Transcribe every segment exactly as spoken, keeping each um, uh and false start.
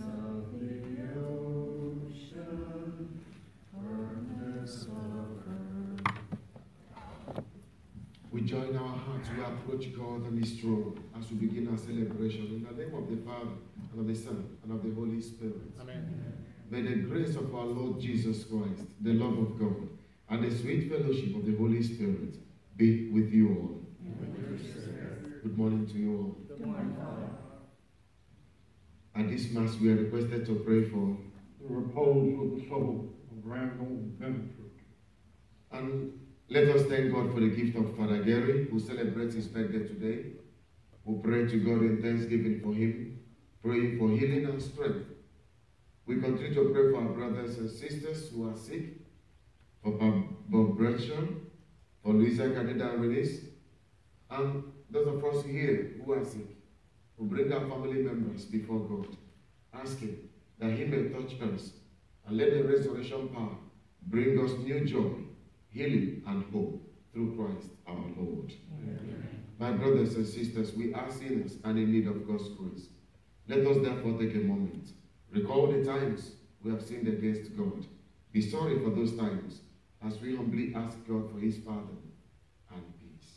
of the ocean, firmness of her. We join our hearts, we approach God and His throne as we begin our celebration. In the name of the Father, and of the Son, and of the Holy Spirit. Amen. May the grace of our Lord Jesus Christ, the love of God, and the sweet fellowship of the Holy Spirit be with you all. Good morning to you all. Good morning, Father. At this Mass, we are requested to pray for the repose of the soul of Randall Benford. and let us thank God for the gift of Father Gary, who celebrates his birthday today. We pray to God in thanksgiving for him, praying for healing and strength. We continue to pray for our brothers and sisters who are sick, for Bob Bradshaw, for Luisa Caneda Renis, and those of us here who are sick. We bring our family members before God, asking that He may touch us and let the resurrection power bring us new joy, healing, and hope through Christ our Lord. Amen. My brothers and sisters, we are sinners and in need of God's grace. Let us therefore take a moment, recall the times we have sinned against God, be sorry for those times, as we humbly ask God for His pardon and peace.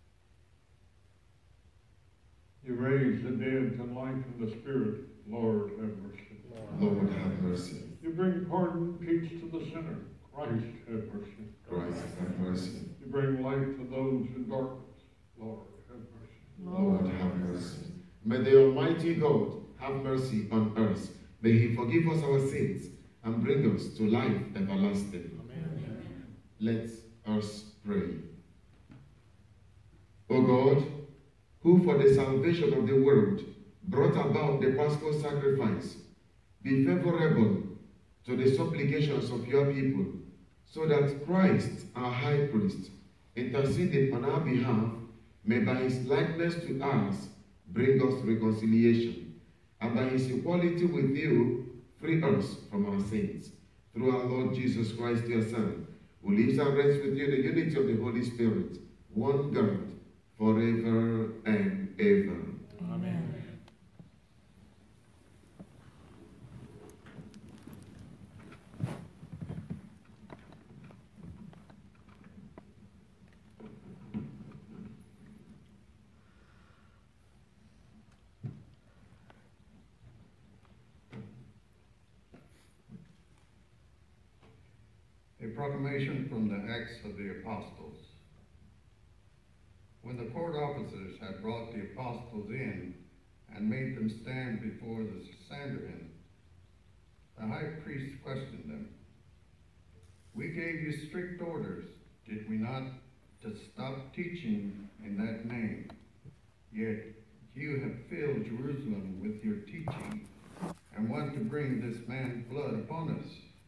You raise the dead to life in the Spirit, Lord have mercy. Lord have mercy. You bring pardon, peace to the sinner, Christ have mercy. Christ have mercy. You bring light to those in darkness, Lord have mercy. Lord have mercy. May the Almighty God have mercy on us. May He forgive us our sins and bring us to life everlasting. Amen. Let us pray. O God, who for the salvation of the world brought about the Paschal sacrifice, be favorable to the supplications of your people, so that Christ, our high priest, interceding on our behalf, may by his likeness to us bring us reconciliation, and by his equality with you free us from our sins. Through our Lord Jesus Christ, your Son, who lives and reigns with you in the unity of the Holy Spirit, one God, forever and ever. Amen. A proclamation from the Acts of the Apostles. When the court officers had brought the apostles in and made them stand before the Sanhedrin, the high priest questioned them. We gave you strict orders, did we not, to stop teaching in that name? Yet you have filled Jerusalem with your teaching and want to bring this man's blood upon us.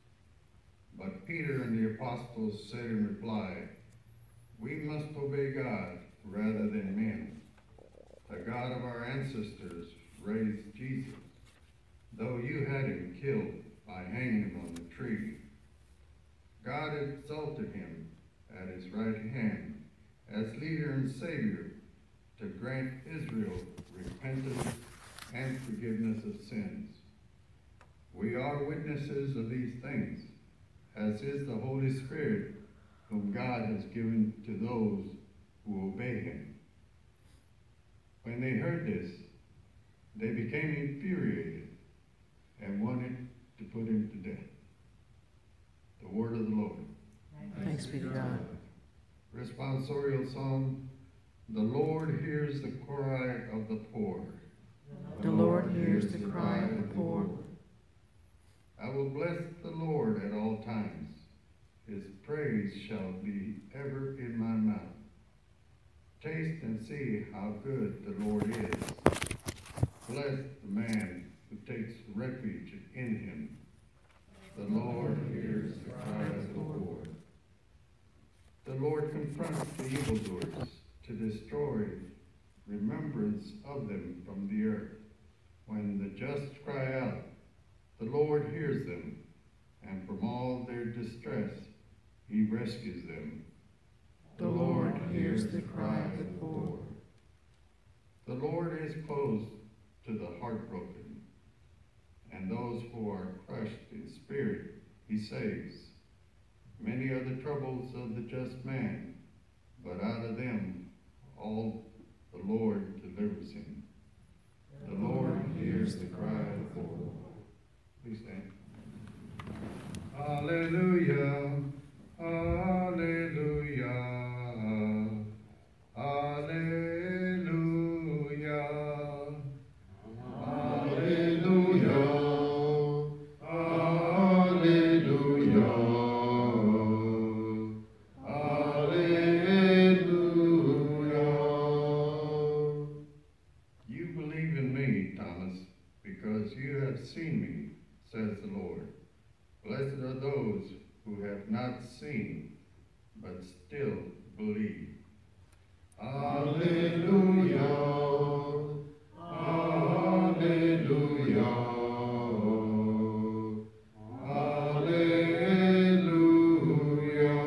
But Peter and the apostles said in reply, we must obey God rather than men. The God of our ancestors raised Jesus, though you had him killed by hanging him on the tree. God exalted him at his right hand as leader and savior to grant Israel repentance and forgiveness of sins. We are witnesses of these things, as is the Holy Spirit, whom God has given to those who obey him. When they heard this, they became infuriated and wanted to put him to death. The word of the Lord. Thanks be to God. Responsorial Psalm. The Lord hears the cry of the poor. The Lord hears the cry of the poor. I will bless the Lord at all times. His praise shall be ever in my mouth. Taste and see how good the Lord is. Bless the man who takes refuge in him. The Lord hears the cry of the poor. The Lord confronts the evildoers to destroy remembrance of them from the earth. When the just cry out, the Lord hears them, and from all their distress he rescues them. The Lord hears the cry of the poor. The Lord is close to the heartbroken, and those who are crushed in spirit he saves. Many are the troubles of the just man, but out of them all the Lord delivers him. The Lord hears the cry of the poor. Please stand. Hallelujah, hallelujah, hallelujah, hallelujah, hallelujah, hallelujah. You believe in me, Thomas, because you have seen me, says the Lord. Blessed are those who have not seen, but still believe. Hallelujah, hallelujah, hallelujah.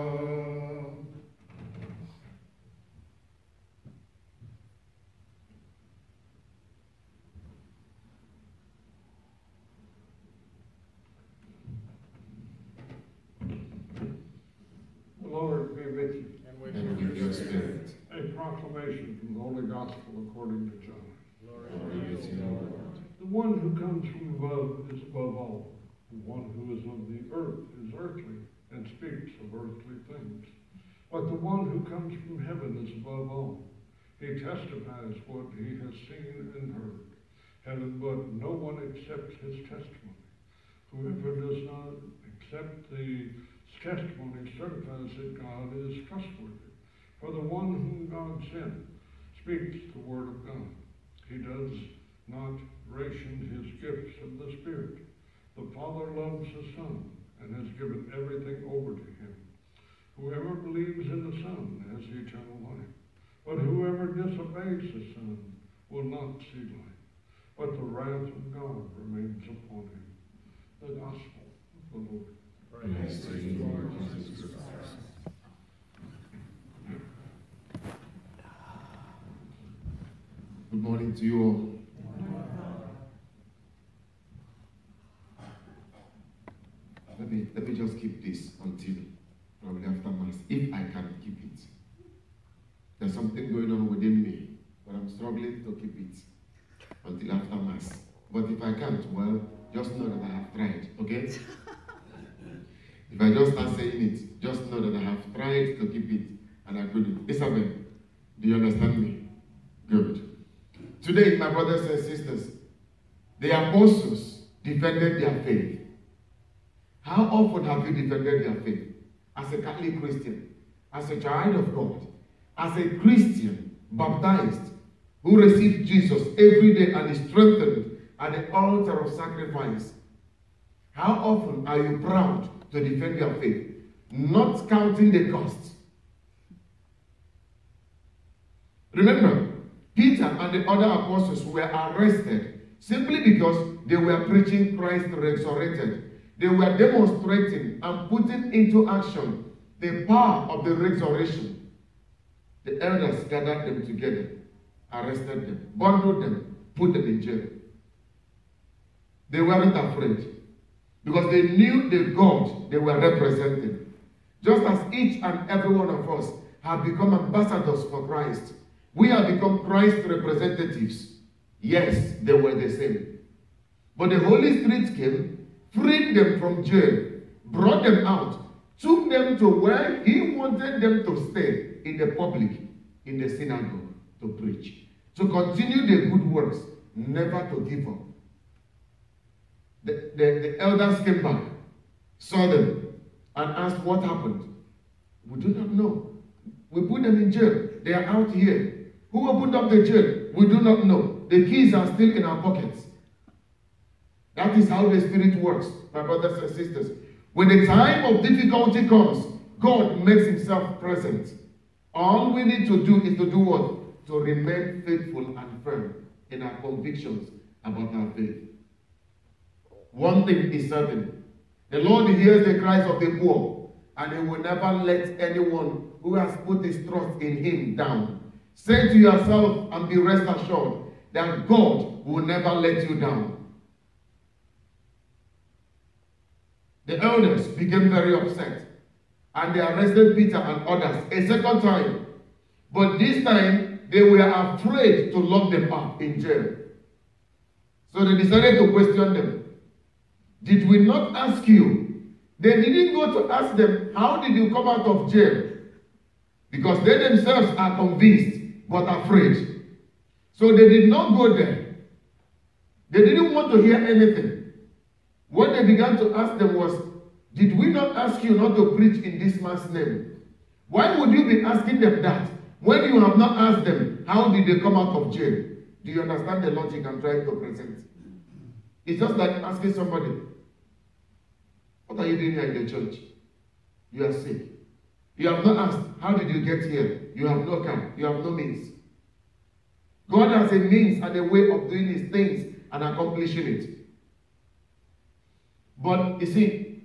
The Lord be with you. And with And with your spirit. A proclamation from the Holy Gospel according to John. Glory Glory be to you, Lord. The one who comes from above is above all. The one who is of the earth is earthly and speaks of earthly things. But the one who comes from heaven is above all. He testifies what he has seen and heard, and but no one accepts his testimony. Whoever does not accept the testimony certifies that God is trustworthy. For the one whom God sent speaks the word of God. He does not ration his gifts of the Spirit. The Father loves the Son and has given everything over to him. Whoever believes in the Son has eternal life. But whoever disobeys the Son will not see life, but the wrath of God remains upon him. The Gospel of the Lord. Praise to you, Lord Jesus Christ. Good morning to you all. Let me, let me just keep this until probably after Mass, if I can keep it. There's something going on within me, but I'm struggling to keep it until after Mass. But if I can't, well, just know that I have tried, okay? If I just start saying it, just know that I have tried to keep it and I couldn't. Isabel, do you understand me? Good. Today, my brothers and sisters, the apostles defended their faith. How often have you defended your faith? As a Catholic Christian, as a child of God, as a Christian baptized, who received Jesus every day and is strengthened at the altar of sacrifice. How often are you proud to defend your faith, not counting the cost? Remember, Peter and the other apostles were arrested simply because they were preaching Christ resurrected. They were demonstrating and putting into action the power of the resurrection. The elders gathered them together, arrested them, bundled them, put them in jail. They weren't afraid because they knew the God they were representing. Just as each and every one of us have become ambassadors for Christ, we have become Christ representatives. Yes, they were the same. But the Holy Spirit came, freed them from jail, brought them out, took them to where he wanted them to stay, in the public, in the synagogue, to preach. To continue the good works, never to give up. The, the, the elders came back, saw them, and asked what happened. We do not know. We put them in jail. They are out here. Who opened up the jail? We do not know. The keys are still in our pockets. That is how the Spirit works, my brothers and sisters. When the time of difficulty comes, God makes himself present. All we need to do is to do what? To remain faithful and firm in our convictions about our faith. One thing is certain. The Lord hears the cries of the poor, and he will never let anyone who has put his trust in him down. Say to yourself and be rest assured that God will never let you down. The elders became very upset and they arrested Peter and others a second time. But this time, they were afraid to lock them up in jail. So they decided to question them. Did we not ask you? They didn't go to ask them, how did you come out of jail? Because they themselves are convinced but afraid. So they did not go there. They didn't want to hear anything. What they began to ask them was, did we not ask you not to preach in this man's name? Why would you be asking them that when you have not asked them, how did they come out of jail? Do you understand the logic I'm trying to present? It's just like asking somebody, what are you doing here in the church? You are sick. You have not asked, how did you get here? You have no car. You have no means. God has a means and a way of doing his things and accomplishing it. But you see,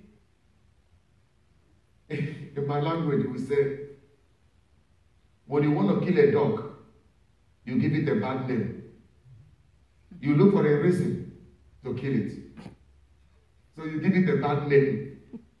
in my language we say, when you want to kill a dog, you give it a bad name. You look for a reason to kill it. So you give it a bad name.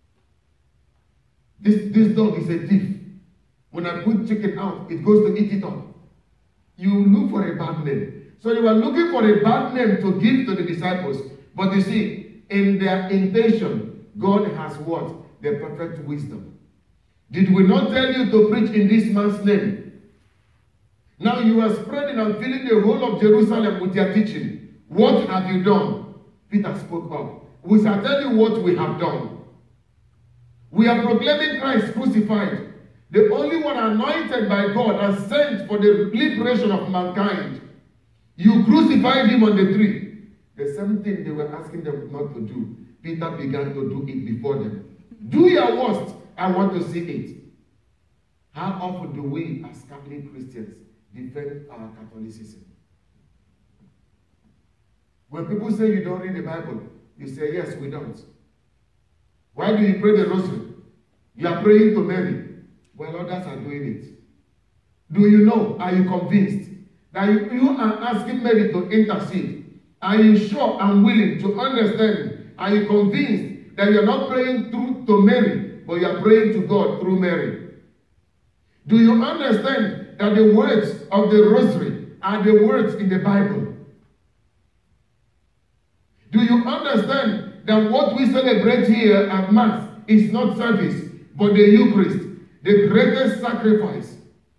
This, this dog is a thief. When I put chicken out, it goes to eat it up. You look for a bad name. So you are looking for a bad name to give to the disciples. But you see, in their intention, God has what? The perfect wisdom. Did we not tell you to preach in this man's name? Now you are spreading and filling the whole of Jerusalem with your teaching. What have you done? Peter spoke up. We shall tell you what we have done. We are proclaiming Christ crucified, the only one anointed by God and sent for the liberation of mankind. You crucified him on the tree. The same thing they were asking them not to do, Peter began to do it before them. Do your worst. I want to see it. How often do we as Catholic Christians defend our Catholicism? When people say you don't read the Bible, you say, yes, we don't. Why do you pray the rosary? You are praying to Mary. Well, others are doing it. Do you know? Are you convinced that you, you are asking Mary to intercede? Are you sure and willing to understand? Are you convinced that you are not praying through to Mary, but you are praying to God through Mary? Do you understand that the words of the rosary are the words in the Bible? Do you understand that what we celebrate here at Mass is not service, but the Eucharist, the greatest sacrifice?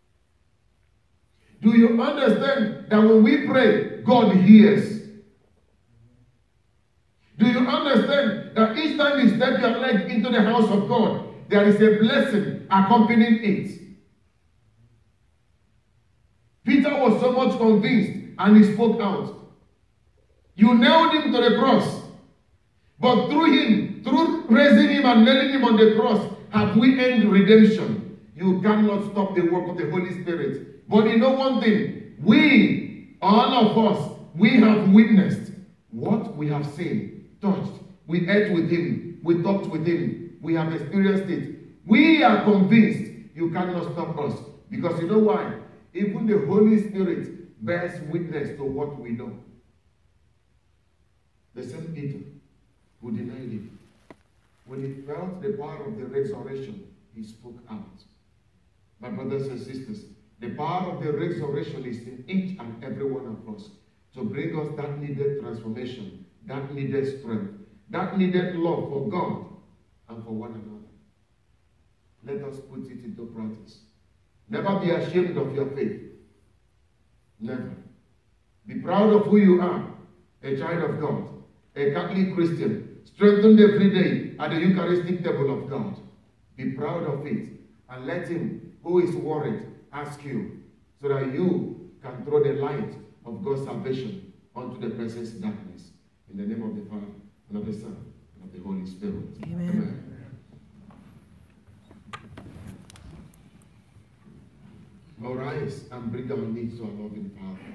Do you understand that when we pray, God hears? Do you understand that each time you step your leg into the house of God, there is a blessing accompanying it? Peter was so much convinced and he spoke out. You nailed him to the cross, but through him, through raising him and nailing him on the cross, have we earned redemption. You cannot stop the work of the Holy Spirit. But you know one thing, we, all of us, we have witnessed what we have seen. Touched. We ate with him. We talked with him. We have experienced it. We are convinced you cannot stop us. Because you know why? Even the Holy Spirit bears witness to what we know. The same Peter who denied him, when he felt the power of the resurrection, he spoke out. My brothers and sisters, the power of the resurrection is in each and every one of us to bring us that needed transformation, that needed strength, that needed love for God and for one another. Let us put it into practice. Never be ashamed of your faith. Never. Be proud of who you are, a child of God, a Catholic Christian, strengthened every day at the Eucharistic table of God. Be proud of it and let him who is worried ask you so that you can throw the light of God's salvation onto the present darkness. In the name of the Father, and of the Son, and of the Holy Spirit. Amen. Amen. Arise and bring our needs to our loving Father.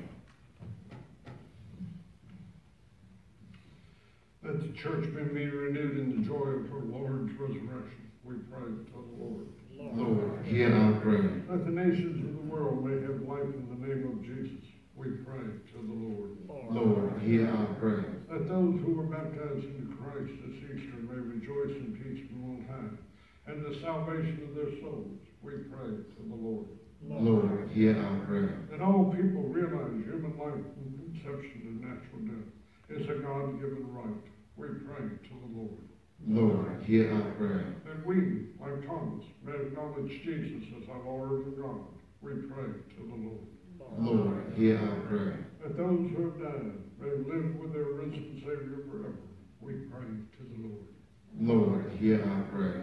Let the church be renewed in the joy of her Lord's resurrection. We pray to the Lord. Lord, hear our prayer. Let the nations of the world may have life in the name of Jesus. We pray to the Lord. Lord, hear our prayer. Let that those who were baptized into Christ this Easter may rejoice in peace from on high, and the salvation of their souls, we pray to the Lord. Lord, hear our prayer. That all people realize human life from conception to natural death is a God-given right, we pray to the Lord. Lord, hear our prayer. That we, like Thomas, may acknowledge Jesus as our Lord and God, we pray to the Lord. Lord, hear our prayer. That those who have died may live with their risen Savior forever, we pray to the Lord. Lord, hear our prayer.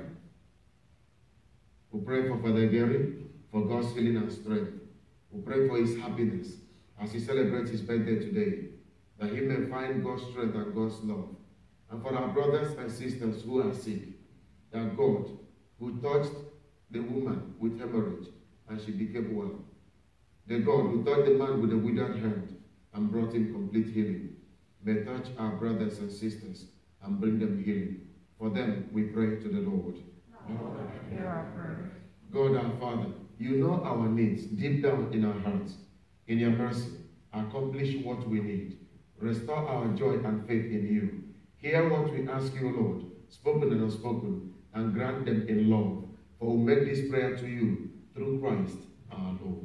We pray for Father Gary, for God's healing and strength. We pray for his happiness as he celebrates his birthday today, that he may find God's strength and God's love. And for our brothers and sisters who are sick, that God, who touched the woman with hemorrhage and she became well, the God who touched the man with the withered hand and brought him complete healing, may touch our brothers and sisters and bring them healing. For them, we pray to the Lord. Lord, hear our prayer. God our Father, you know our needs deep down in our hearts. In your mercy, accomplish what we need. Restore our joy and faith in you. Hear what we ask you, Lord, spoken and unspoken, and grant them in love. For we make this prayer to you through Christ our Lord.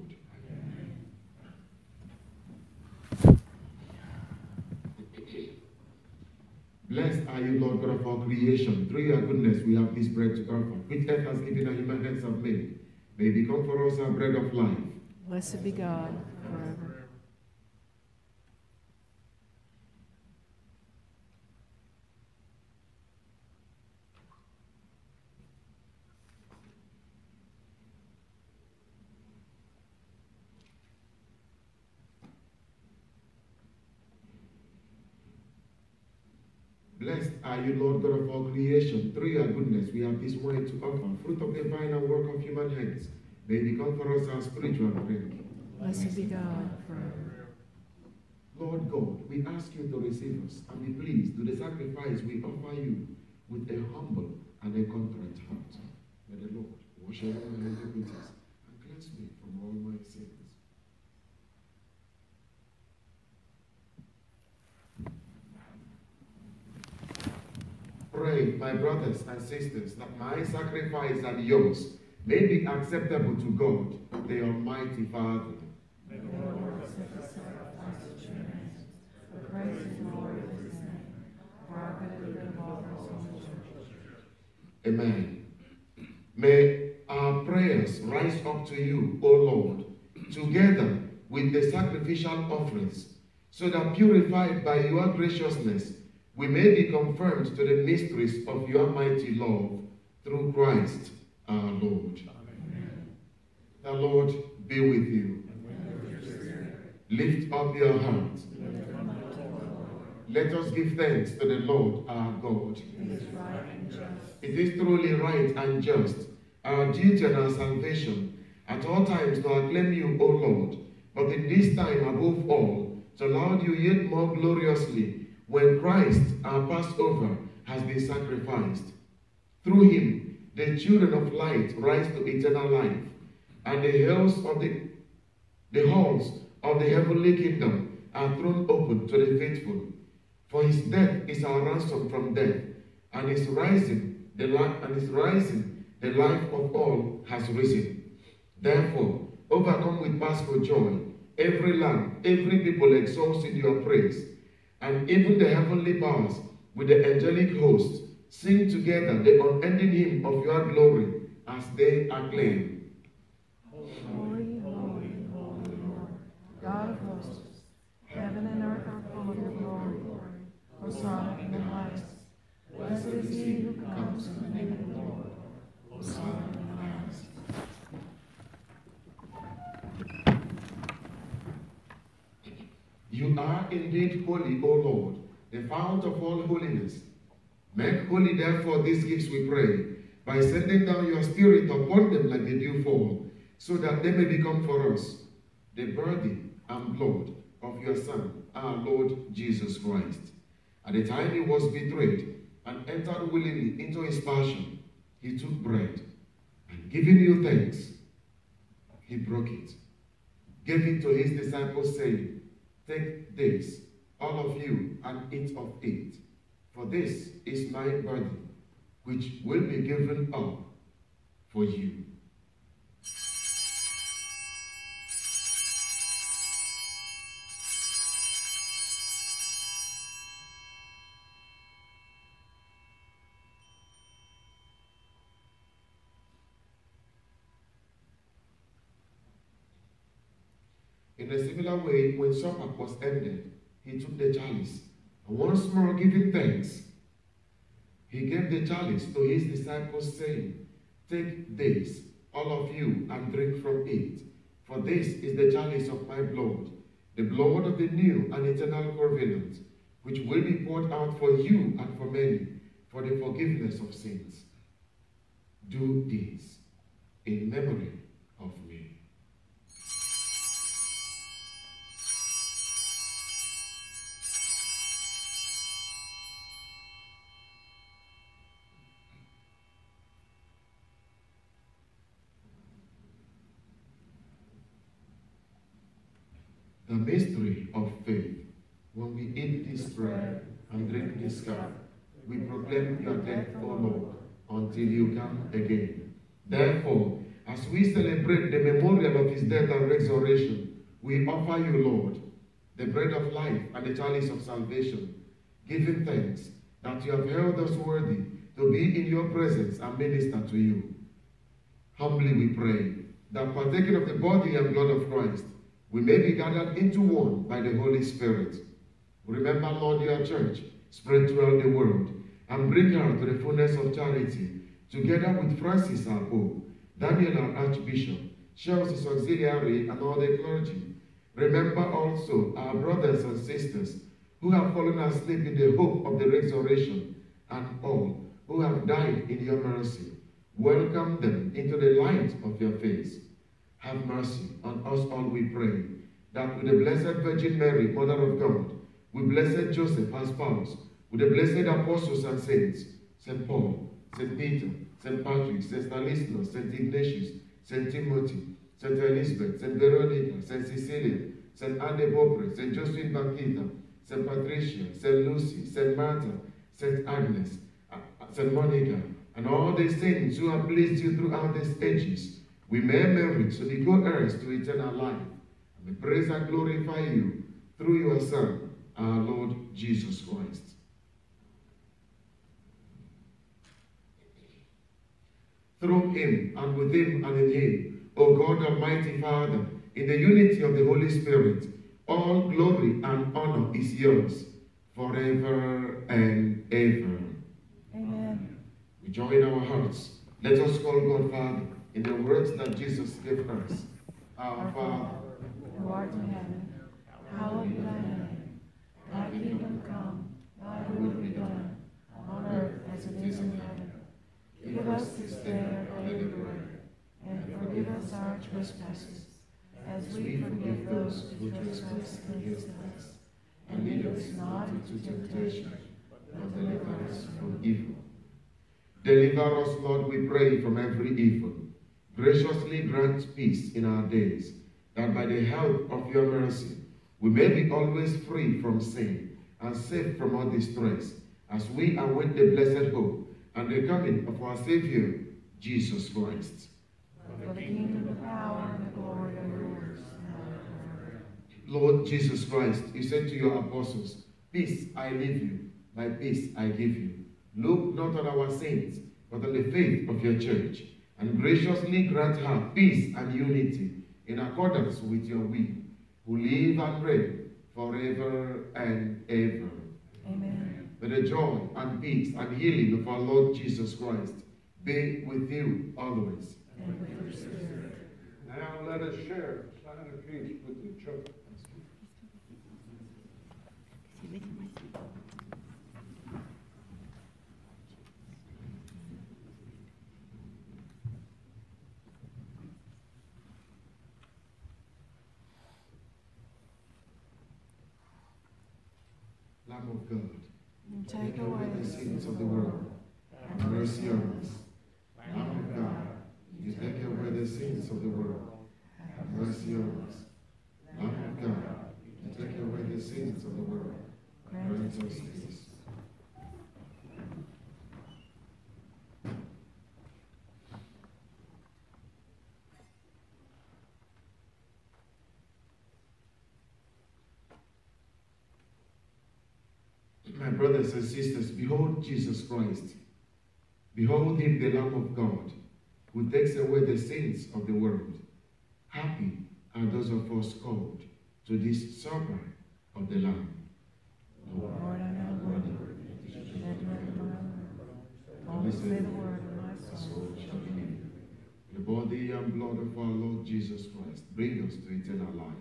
Blessed are you, Lord God of all creation. Through your goodness we have this bread to offer, which earth has given and human hands have made. May it become for us our bread of life. Blessed be God forever. Blessed are you, Lord God of all creation. Through your goodness we have this wine to offer, fruit of the vine and work of human hands. May it become for us our spiritual drink. Blessed be God forever. Lord God, we ask you to receive us and be pleased to the sacrifice we offer you with a humble and a contrite heart. May the Lord wash away my iniquities and cleanse me from all my sins. Pray, my brothers and sisters, that my sacrifice and yours may be acceptable to God, the Almighty Father. May the Lord accept the sacrifice at your hands, for praise and glory of his name, for our good and of all those on the church. Amen. May our prayers rise up to you, O Lord, together with the sacrificial offerings, so that purified by your graciousness, we may be confirmed to the mysteries of your mighty love through Christ our Lord. Amen. The Lord be with you. Lift up your hearts. Let us give thanks to the Lord our God. It is right and just. It is truly right and just, our duty and our salvation, at all times to acclaim you, O Lord, but in this time above all, to laud you yet more gloriously, when Christ, our Passover, has been sacrificed. Through him, the children of light rise to eternal life, and the halls of the, the halls of the heavenly kingdom are thrown open to the faithful. For his death is our ransom from death, and his rising, the life and his rising, the life of all has risen. Therefore, overcome with paschal joy, every land, every people exalts in your praise. And even the heavenly powers with the angelic hosts sing together the unending hymn of your glory as they acclaim. Holy, holy, holy, Lord, God of hosts, heaven and earth are full of your glory. Hosanna in the highest. Blessed is he who comes in the name of the Lord. Hosanna in the highest. You are indeed holy, O Lord, the fount of all holiness. Make holy, therefore, these gifts, we pray, by sending down your Spirit upon them like the dew fall, so that they may become for us the body and blood of your Son, our Lord Jesus Christ. At the time he was betrayed and entered willingly into his passion, he took bread, and giving you thanks, he broke it, gave it to his disciples, saying, "Take this, all of you, and eat of it. For this is my body, which will be given up for you. In a similar way, when supper was ended, he took the chalice, and once more giving thanks, he gave the chalice to his disciples, saying, Take this, all of you, and drink from it, for this is the chalice of my blood, the blood of the new and eternal covenant, which will be poured out for you and for many, for the forgiveness of sins. Do this in memory of me. The mystery of faith. When we eat this bread and drink this cup, we proclaim your death, O Lord, until you come again. Therefore, as we celebrate the memorial of his death and resurrection, we offer you, Lord, the bread of life and the chalice of salvation, giving thanks that you have held us worthy to be in your presence and minister to you. Humbly we pray that partaking of the body and blood of Christ, we may be gathered into one by the Holy Spirit. Remember, Lord, your church spread throughout the world, and bring her to the fullness of charity, together with Francis our Pope, Daniel our Archbishop, Charles his auxiliary, and all the clergy. Remember also our brothers and sisters who have fallen asleep in the hope of the resurrection, and all who have died in your mercy. Welcome them into the light of your face. Have mercy on us all, we pray, that with the Blessed Virgin Mary, Mother of God, with Blessed Joseph, our spouse, with the blessed apostles and saints, Saint Paul, Saint Peter, Saint Patrick, Saint Stanislaus, Saint Ignatius, Saint Timothy, Saint Elizabeth, Saint Veronica, Saint Cecilia, Saint Anne de Beaupré, Saint Josephine Bakhita, Saint Patricia, Saint Lucy, Saint Martha, Saint Agnes, Saint Monica, and all the saints who have pleased you throughout these ages, we may merit to be co-heirs to eternal life, and we praise and glorify you through your Son, our Lord Jesus Christ. Through him, and with him, and in him, O God Almighty Father, in the unity of the Holy Spirit, all glory and honor is yours, forever and ever. Amen. We join our hearts. Let us call God Father in the words that Jesus gave us. Our Father, who art in heaven, hallowed be thy name. Thy kingdom come, thy will be done, on earth as it is in heaven. Give us this day our daily bread, and forgive us our trespasses, as we forgive those who trespass against us. And lead us not into temptation, but deliver us from evil. Deliver us, Lord, we pray, from every evil. Graciously grant peace in our days, that by the help of your mercy, we may be always free from sin and safe from all distress, as we await the blessed hope and the coming of our Savior, Jesus Christ. For the kingdom, the power, and the glory are yours, now and forever. Lord Jesus Christ, you said to your apostles, Peace I leave you, my peace I give you. Look not on our sins, but on the faith of your church, and graciously grant her peace and unity in accordance with your will, who live and reign forever and ever. Amen. May the joy and peace and healing of our Lord Jesus Christ be with you always. And with your spirit. Now let us share a sign of peace with each other. Lamb of God, And take away the sins of the world, have mercy on us. Lamb of God, you take away the sins of the world, have mercy on us. Lamb of God, you take away the sins of the world, Brothers and sisters. My brothers and sisters, behold Jesus Christ. Behold him, the Lamb of God, who takes away the sins of the world. Happy are those of us called to this supper of the Lamb. Lord, I know worthy that you have my word. Only say the word, and my soul shall be healed. The body and blood of our Lord Jesus Christ bring us to eternal life.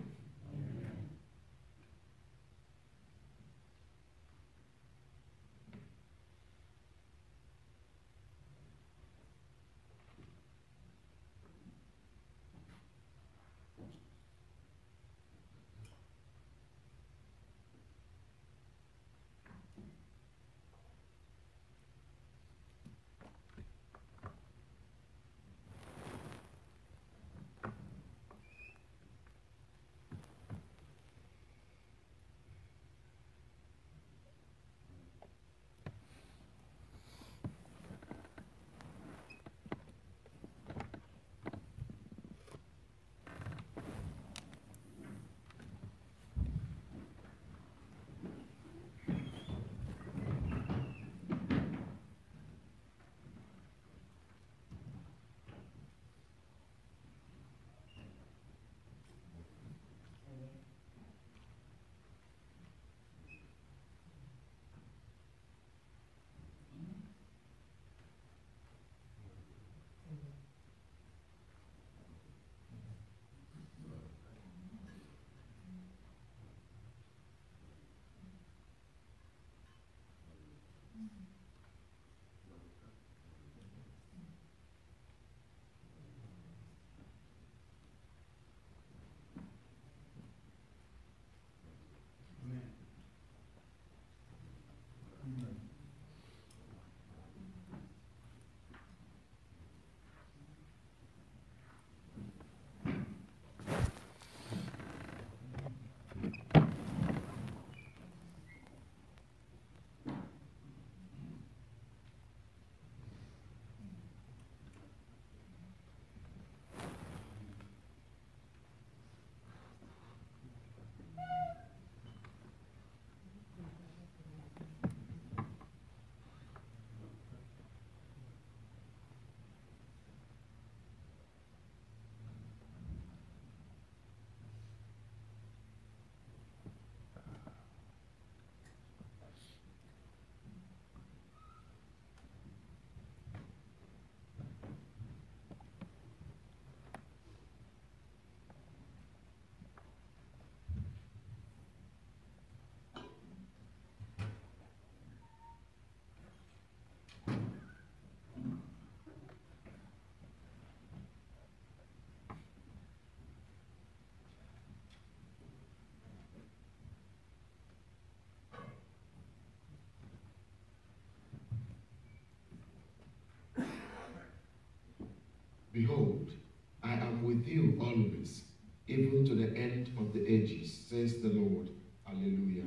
Behold, I am with you always, even to the end of the ages, says the Lord. Hallelujah.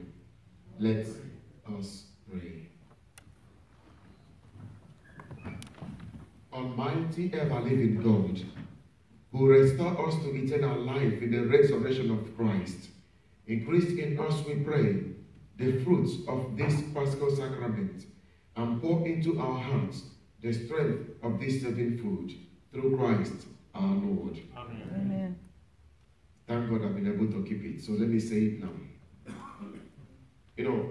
Let us pray. Almighty, ever-living God, who restore us to eternal life in the resurrection of Christ, increase in us, we pray, the fruits of this Paschal sacrament, and pour into our hearts the strength of this saving food, through Christ our Lord. Amen. Amen. Thank God I've been able to keep it. So let me say it now. You know,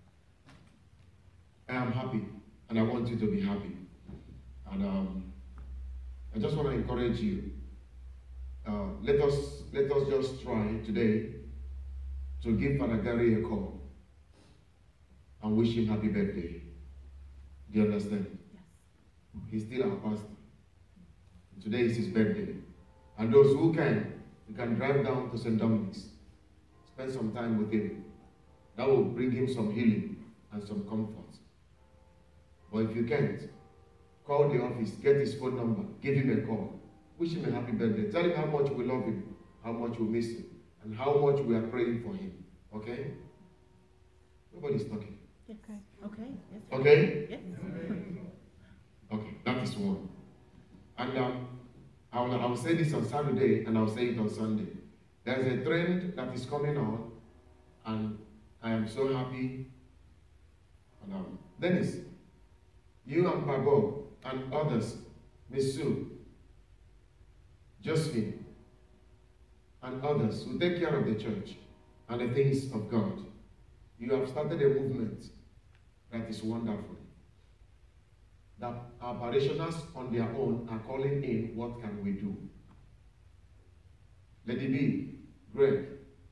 I am happy, and I want you to be happy. And um, I just want to encourage you. Uh, let us let us just try today to give Father Gary a call and wish him happy birthday. Do you understand? Yes. He's still our pastor. Today is his birthday. And those who can, you can drive down to Saint Dominic's. Spend some time with him. That will bring him some healing and some comfort. But if you can't, call the office, get his phone number, give him a call. Wish him a happy birthday. Tell him how much we love him, how much we miss him, and how much we are praying for him. Okay? Nobody's talking. Okay. Okay. Yes. Okay? Yes. Okay, that is one. And um, I will, I will say this on Saturday and I will say it on Sunday. There's a trend that is coming on, and I am so happy. And, um, Dennis, you and Pabo and others, Miss Sue, Josephine, and others who take care of the church and the things of God, you have started a movement that is wonderful. That our parishioners on their own are calling in, what can we do? Lady B, Greg,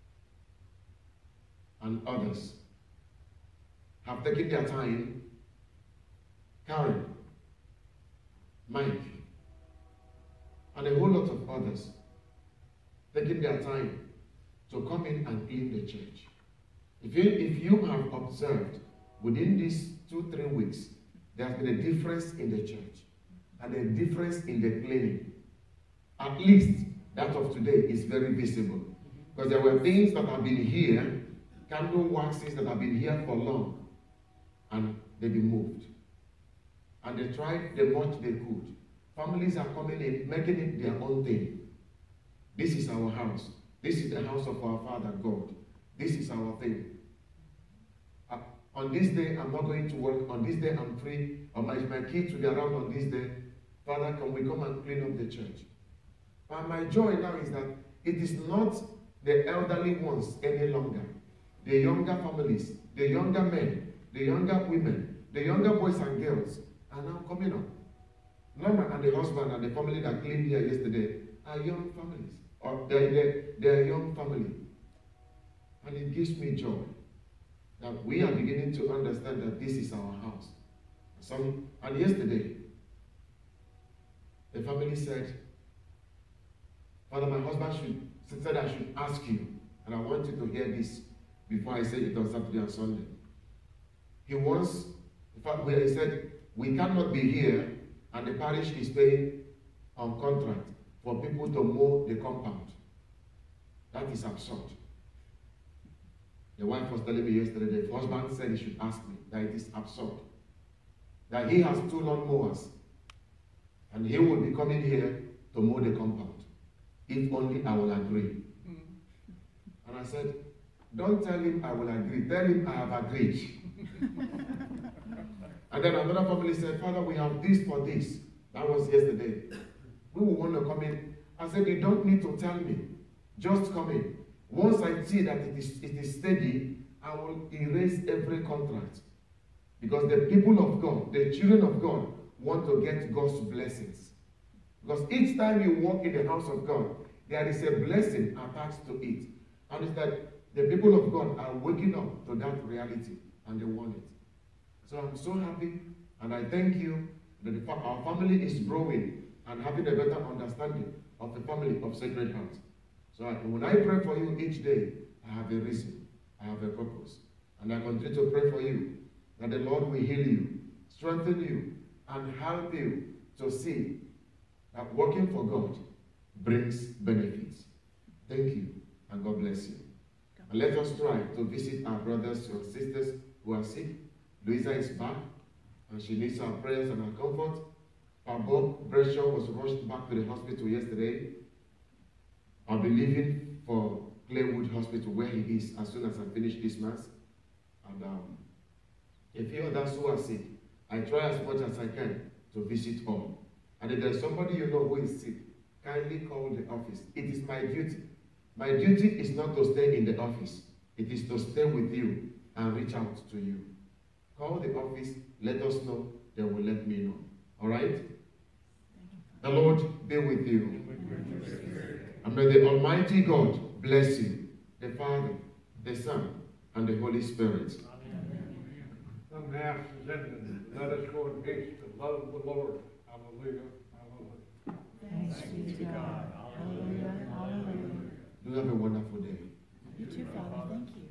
and others have taken their time, Karen, Mike, and a whole lot of others taking their time to come in and clean the church. If you, if you have observed, within these two, three weeks, there has been a difference in the church and a difference in the cleaning. At least that of today is very visible. Because there were things that have been here, candle waxes that have been here for long, and they've been moved. And they tried the much they could. Families are coming in, making it their own thing. This is our house. This is the house of our Father God. This is our thing. Uh, on this day, I'm not going to work. On this day, I'm free. Or my, my kids will be around on this day. Father, can we come and clean up the church? And my joy now is that it is not the elderly ones any longer. The younger families, the younger men, the younger women, the younger boys and girls are now coming up. Norma and the husband and the family that cleaned here yesterday are young families. Or they're, they're, they're a young family. And it gives me joy that we are beginning to understand that this is our house. Some, and yesterday, the family said, Father, my husband should, said I should ask you, and I want you to hear this before I say it on Saturday and Sunday. He wants, in fact, where he said, we cannot be here and the parish is paying on contract for people to mow the compound. That is absurd. The wife was telling me yesterday, the husband said he should ask me, that it is absurd. That he has two lawn mowers and he will be coming here to mow the compound. If only I will agree. Mm. And I said, don't tell him I will agree. Tell him I have agreed. And then another family said, Father, we have this for this. That was yesterday. We will want to come in. I said, you don't need to tell me. Just come in. Once I see that it is, it is steady, I will erase every contract. Because the people of God, the children of God, want to get God's blessings. Because each time you walk in the house of God, there is a blessing attached to it. And it's that the people of God are waking up to that reality and they want it. So I'm so happy and I thank you that the, our family is growing and having a better understanding of the family of Sacred Heart. So I, when I pray for you each day, I have a reason, I have a purpose. And I continue to pray for you that the Lord will heal you, strengthen you, and help you to see that working for God brings benefits. Thank you, and God bless you. And let us try to visit our brothers and sisters who are sick. Louisa is back, and she needs our prayers and our comfort. Pabo Bradshaw was rushed back to the hospital yesterday. I'll be leaving for Claywood Hospital, where he is, as soon as I finish this mass. And um, a few others who are sick, I try as much as I can to visit all. And if there's somebody you know who is sick, kindly call the office. It is my duty. My duty is not to stay in the office. It is to stay with you and reach out to you. Call the office, let us know, they will let me know. All right? The Lord be with you. And may the Almighty God bless you, the Father, the Son, and the Holy Spirit. The Mass is ended. Let us go in peace to love the Lord. Hallelujah. Hallelujah. Thanks be to God. Hallelujah. Hallelujah. You have a wonderful day. You too, Father. Thank you.